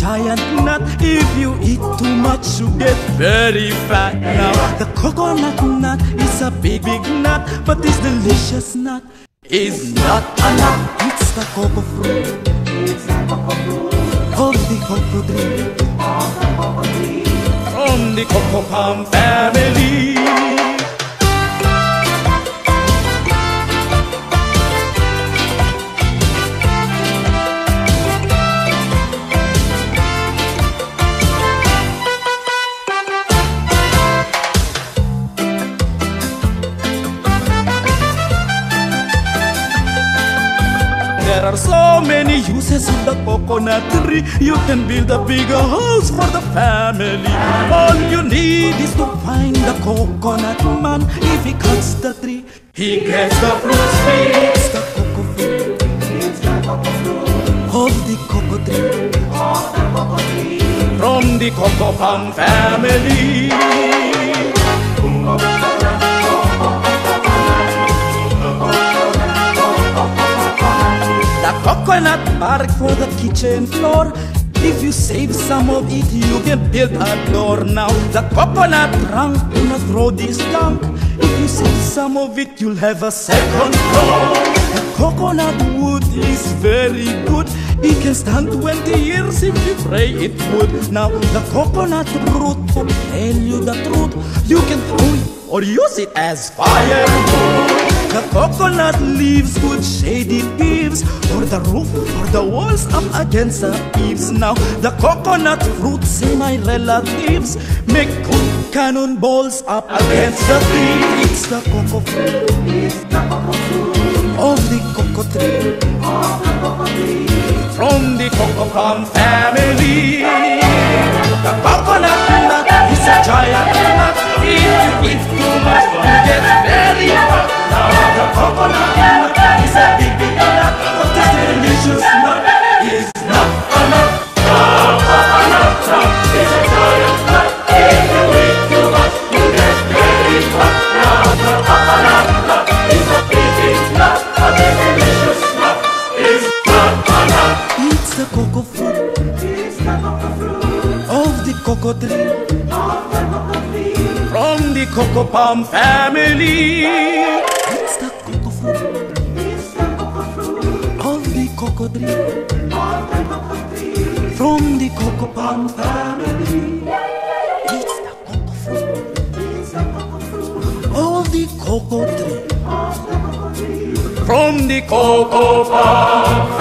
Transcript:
giant nut. If you eat too much, you get very fat. Now, the coconut nut is a big, big nut, but this delicious nut is not a nut. It's the cocoa fruit. It's the cocoa fruit of the cocoa tree. From the cocoa palm family. There are so many uses of the coconut tree. You can build a bigger house for the family. All you need is to find the coconut man. If he cuts the tree, he gets the fruits free. It's the cocoa fruit. It's the cocoa fruit of the cocoa tree. From the cocoa palm family. Coconut bark for the kitchen floor. If you save some of it, you can build a door. Now the coconut trunk do not throw this junk. If you save some of it, you'll have a second floor. The coconut wood is very good. It can stand 20 years if you pray it would. Now the coconut root, to tell you the truth, you can throw it or use it as firewood. The coconut leaves good shade it gives for the roof, for the walls, up against the eaves. Now the coconut fruit, say my relatives, make good cannonballs up against the tree. It's the cocoa fruit. It's the cocoa fruit of the cocoa tree. From the cocoa palm family. The coconut nut is a giant nut. If you eat too much, you get very fat. Now the coconut nut is a big, big nut, but this delicious nut is not a nut. The coconut nut is a giant nut. If you eat too much, you get very fat. Now the coconut nut is a big, big nut, but this delicious nut is not a nut. It's the cocoa fruit. It's the cocoa fruit of the cocoa tree. From the cocoa palm family. It's the cocoa fruit. It's the cocoa fruit of the cocoa tree. From the cocoa palm family. It's the cocoa fruit. It's the cocoa fruit of the cocoa tree. From the cocoa palm family.